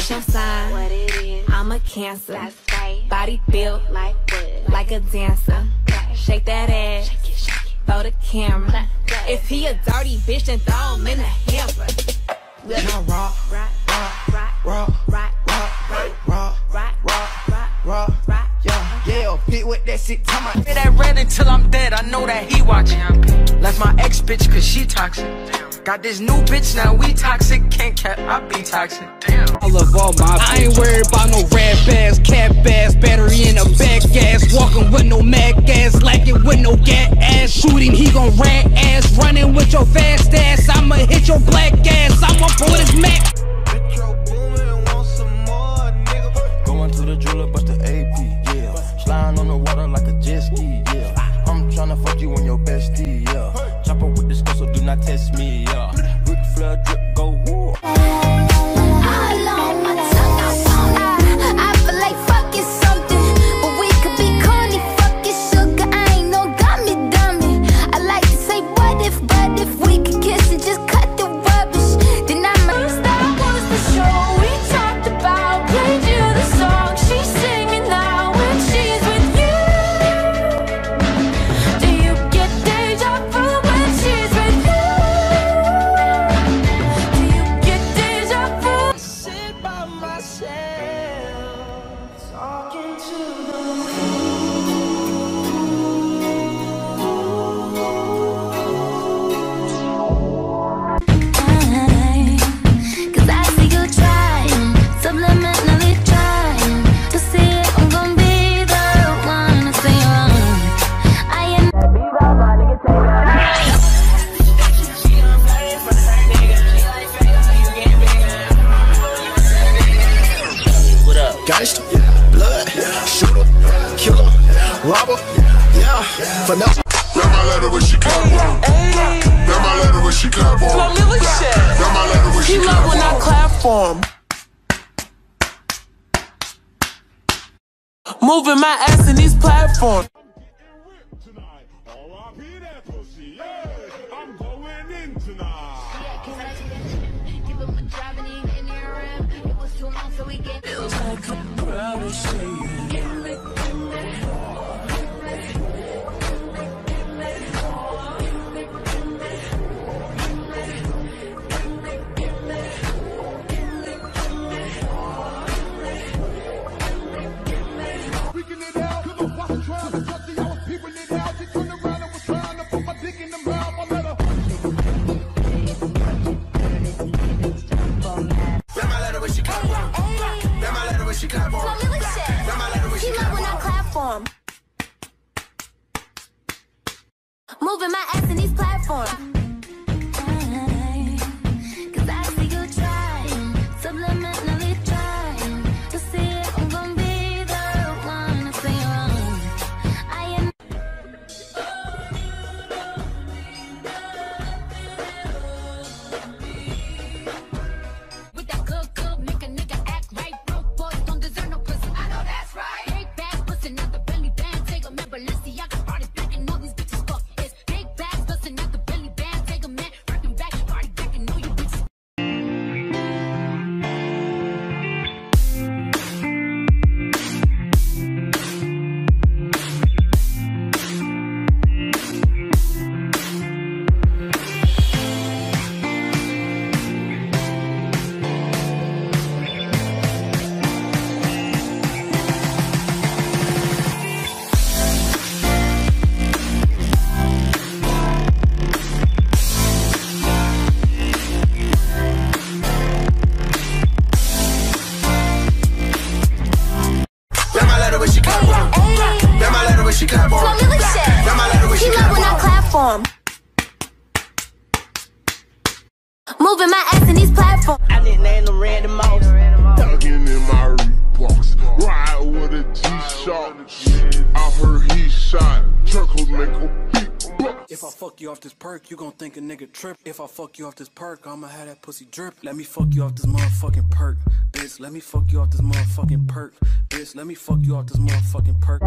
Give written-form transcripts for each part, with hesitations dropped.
What's your sign? What it is? I'm a Cancer. That's right. Body built Like what? like a dancer. Okay. Shake that ass. Shake it, shake it. Throw the camera. If he a dirty bitch, then throw him in the hamper. Now rock, Rock, rock, rock, rock, rock, rock, rock, rock, rock, rock, rock. yeah, pit with that shit, tell my That red until I'm dead, I know that he watching. Left my ex bitch cause she toxic. Got this new bitch, now we toxic. Can't cap, I be toxic. Damn. I love all my bitches. I ain't worried about no rat bass, cat bass, battery in a back gas. Walking with no mag gas, like it with no gat ass. Shooting, he gon' rat ass. Running with your fast ass, I'ma hit your black ass. I'ma pull this Mac. Metro booming, want some more, nigga. Going to the jeweler, but the AP, yeah. Sliding on the water like a jet ski, yeah. I'm tryna fuck you on your bestie, yeah. Chopper with the skull, so do not test me, yeah. Ric Flair drip, go woo. Gangster, blood, shooter, killer, robber, yeah, for now. That my letter when she clap on. That my letter when she clap on. That my letter when she clap on. He love when I clap for him. Moving my ass in these platforms. I'm going in tonight. Feels like I'm proud to say you. Freaking it out, cause I was trying to touch it. I was peeping it out. She turned around and was trying to put my dick in the mouth. I let her. That my letter when she clap on. That my letter when she clap on. That my letter when she clap on. He love when I clap for him. Moving my ass in these platforms. Cause I see you trying, subliminally trying to see if I'm gonna be the one to say wrong. I am. With that good, make a nigga act right. Broke boys don't deserve no pussy. I know that's right. Big bags bustin' out the belly band. Take a man, Balenciaga party back and all these bitches fuck. It's big bags bustin' out the belly band. Take a man, rockin' back, party back and all you bitches. That my letter when she clap on. That my letter when she clap on. That my letter when she He clap love when I on. clap for him. Moving my ass in these platforms. I didn't name them random mouse. Thuggin' in my Reeboks. Ride with a G-Shock. I heard he shot. Chuckles make a beat. If I fuck you off this perk, you gon' think a nigga trip. If I fuck you off this perk, I'ma have that pussy drip. Let me fuck you off this motherfucking perk, bitch. Let me fuck you off this motherfucking perk, bitch. Let me fuck you off this motherfucking perk.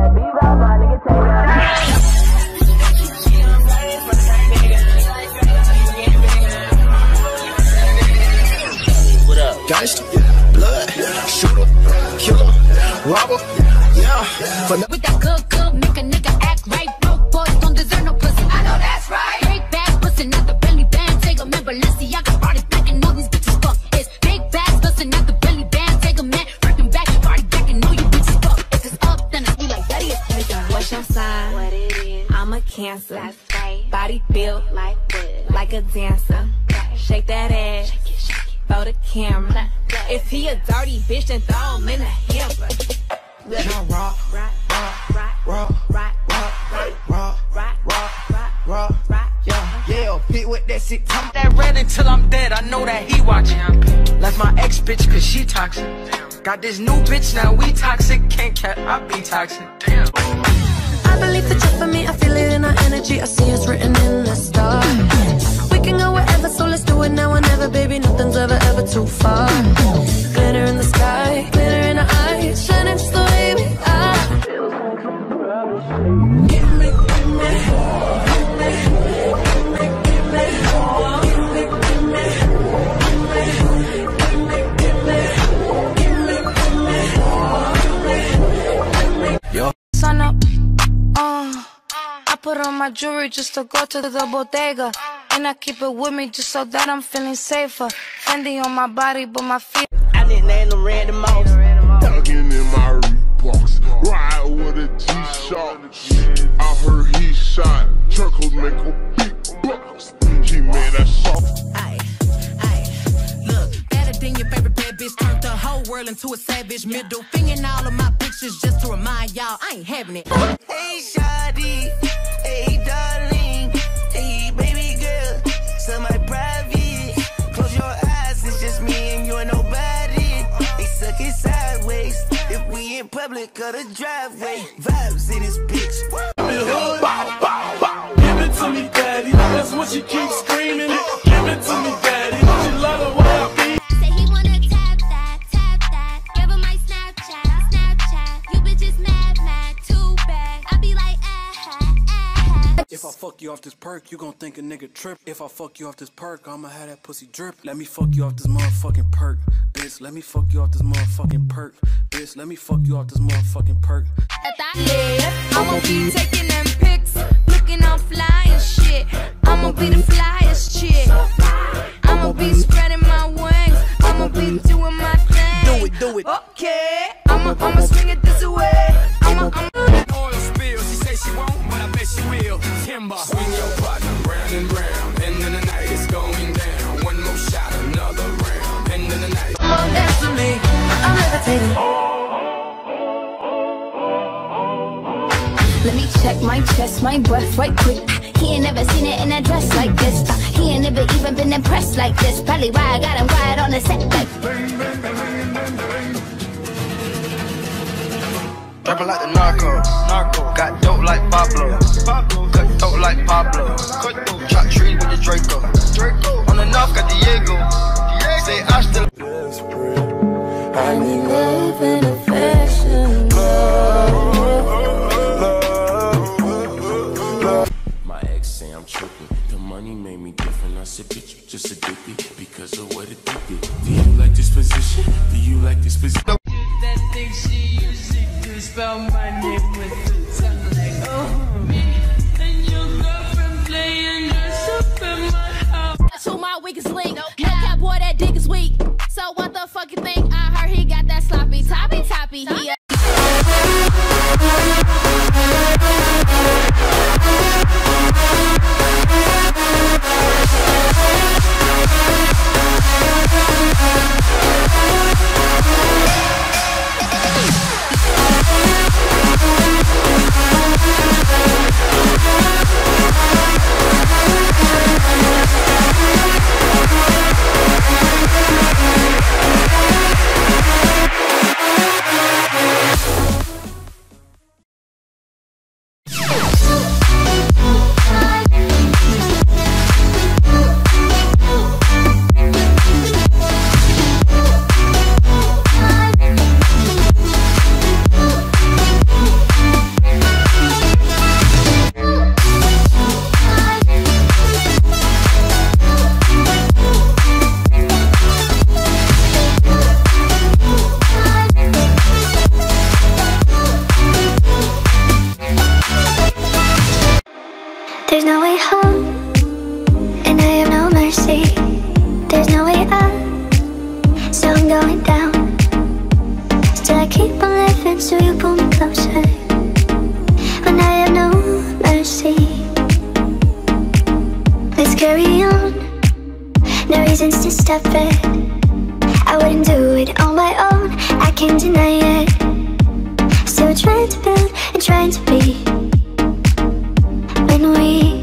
Gangster, blood, shooter, killer, robber, yeah. With that good, make a nigga act right. Broke boys don't deserve no pussy. I know that's right. Big bags bustin' out the belly band. Take a man, Balenciaga brought it back and all these bitches fuck. It's big bags bustin' out the belly band. Take a man, freaking back, party back and all you bitches fuck. If it's up, then it's be like daddy. What's your sign? What it is? I'm a Cancer. That's right. Body built like wood, like a dancer. Shake that ass, throw the camera. If he a dirty bitch, then throw him in the hamper. Yeah, hit with that shit. I'm that red until I'm dead. I know that he watching. Left my ex bitch cause she toxic. Got this new bitch now we toxic. Can't cap, I be toxic. Damn. I believe the truth for me, I feel it in our energy. I see it's written in the stars. We can go wherever, so let's do it now or never, baby. Nothing's ever too far. Glitter in the sky, glitter in our eyes, shining just the way we are. Give me, give me, give me, give me, give me, Yo. Sun up, I put on my jewelry just to go to the bodega. And I keep it with me just so that I'm feeling safer. Fendi on my body, but my feet. I didn't name them random mouse. Thuggin' in my Reeboks, ride with a G-Shock. I heard he shot, Chuckles make a big bucks. He made that song. Look, better than your favorite bad bitch. Turned the whole world into a savage. Middle finger in all of my pictures just to remind y'all I ain't having it. Hey, shawty, hey, darling, hey, baby girl, so my private. Close your eyes, it's just me and you and nobody. They suck it sideways if we in public or the driveway. Vibes in this bitch. Bow, bow, bow. Give it to me, daddy. That's what she keeps screaming. Give it to me, daddy. She love the way I be. Say he wanna tap that. Give him my Snapchat. You bitches mad, too bad. I be like, If I fuck you off this perk, you gon' think a nigga trip. If I fuck you off this perk, I'ma have that pussy drip. Let me fuck you off this motherfucking perk, bitch. Let me fuck you off this motherfucking perk, bitch. Let me fuck you off this motherfucking perk. I'ma be taking them pics, looking all fly and shit. I'ma be the flyest chick. I'ma be spreading my wings. I'ma be doing my thing. Do it. Okay, I'ma swing it this way. Oil spill, she say she won't, but I bet she will. Timber. Swing your partner round and round, and then the night is going down. One more shot, another round, and then the night. Come on, dance with me. I'm levitating. Let me check my chest, my breath right quick. He ain't never seen it in a dress like this. He ain't never even been impressed like this. Probably why I got him quiet on the set like. Rapping like the narco. Got dope like Pablo. Cut dope like Pablo. Chop trees with the Draco. On the north got Diego. Say I still. I need love and affection. My ex say I'm tripping. The money made me different. I said, bitch, you just addicted because of what it did. Do you like this position? Do you like this position? That thing she usually do, spell my name with the tongue like, oh, me. And your girlfriend playing dress up in my house. That's who my weakest link. No cap, boy, that dick is weak. So what the fuck you think? I heard he got that sloppy toppy. He Mashup. can't deny it. So we're trying to build and trying to be. When we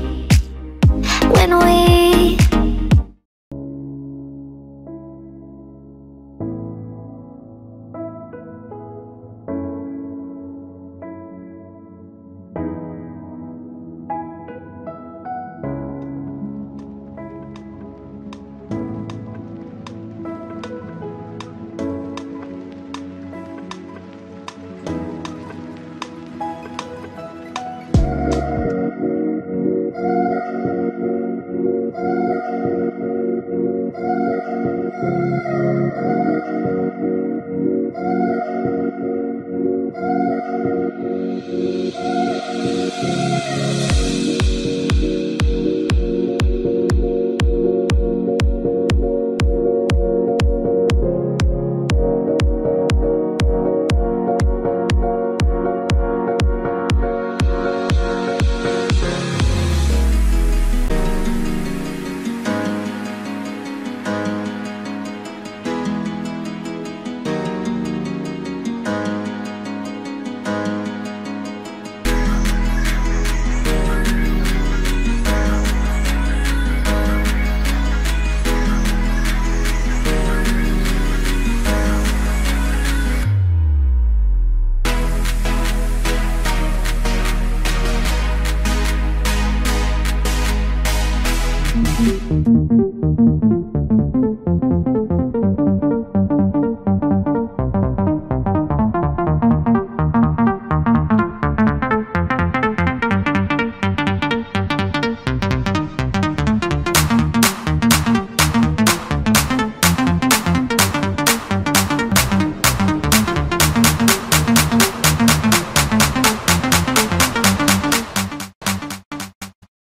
we